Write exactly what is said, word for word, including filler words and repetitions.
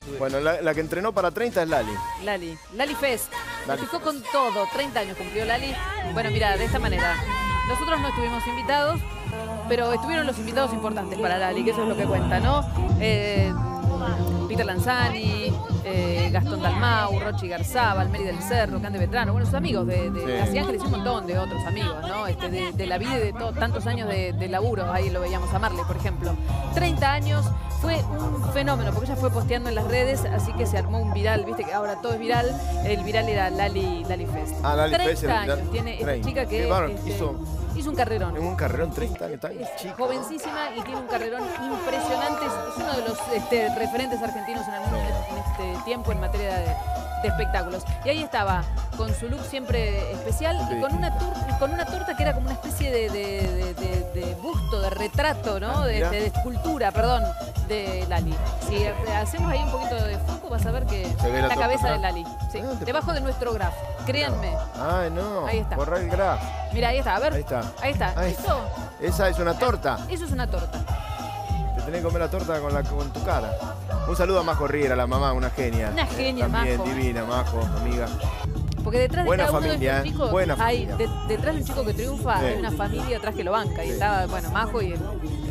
Bueno, la, la que entrenó para treinta es Lali. Lali, Lali Fest. Lali Se fijó Fest. con todo. treinta años cumplió Lali. Bueno, mira, de esta manera. Nosotros no estuvimos invitados, pero estuvieron los invitados importantes para Lali, que eso es lo que cuenta, ¿no? Eh, Peter Lanzani, eh, Gastón Dalmau, Rochi Garzaba, Meri del Cerro, Cande Vetrano, bueno, sus amigos de, de Sí. Casi Ángeles y un montón de otros amigos, ¿no? Este, de, de la vida y de to- tantos años de, de laburo, ahí lo veíamos a Marley, por ejemplo. treinta años, fue un fenómeno, porque ella fue posteando en las redes, así que se armó un viral, viste que ahora todo es viral, el viral era Lali, Lali Fest. Ah, Lali Fest era treinta el años viral. tiene esta treinta. chica que Qué bárbaro, este, hizo- hizo un carrerón. En un carrerón treinta años, tan Es chico. jovencísima y tiene un carrerón impresionante. Es uno de los este, referentes argentinos en el mundo en este tiempo en materia de, de espectáculos. Y ahí estaba, con su look siempre especial Sí. y con una, tur- con una torta que era como una especie de, de- de- de- de busto, de retrato, ¿no? Ah, De, mirá. de- de escultura, perdón, de Lali. Si hacemos ahí un poquito de foco, vas a ver que Se ve la la, torta cabeza atrás. de Lali. Sí, Ah, te- debajo de nuestro graph. Créanme. Ay, no. Ahí está. Borrar el graph. Mira, ahí está. A ver. Ahí está. Ahí está. Ahí Eso, Esa es una torta. eso es una torta. Te tenés que comer la torta con, la, con tu cara. Un saludo a Majo Riera, la mamá, una genia. Una genia, También Majo. divina, Majo, amiga. Porque detrás de Buena cada uno familia, de estos ¿eh? chicos Buena hay, familia. de- detrás de un chico que triunfa Sí. hay una familia atrás que lo banca. Y Sí. estaba, bueno, Majo y el,